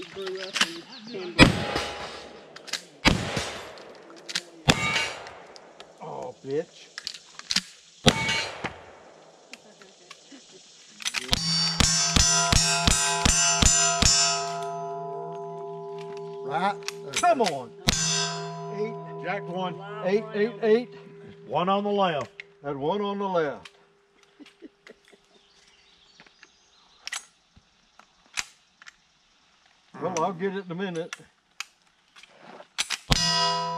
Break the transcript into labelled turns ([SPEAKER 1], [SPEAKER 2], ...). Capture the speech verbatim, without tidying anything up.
[SPEAKER 1] grew up in Canberra.
[SPEAKER 2] Oh, bitch. Right. Come on. Eight.
[SPEAKER 3] Jack one.
[SPEAKER 2] Eight, eight, eight.
[SPEAKER 3] One on the left.
[SPEAKER 2] And one on the left. Well, I'll get it in a minute.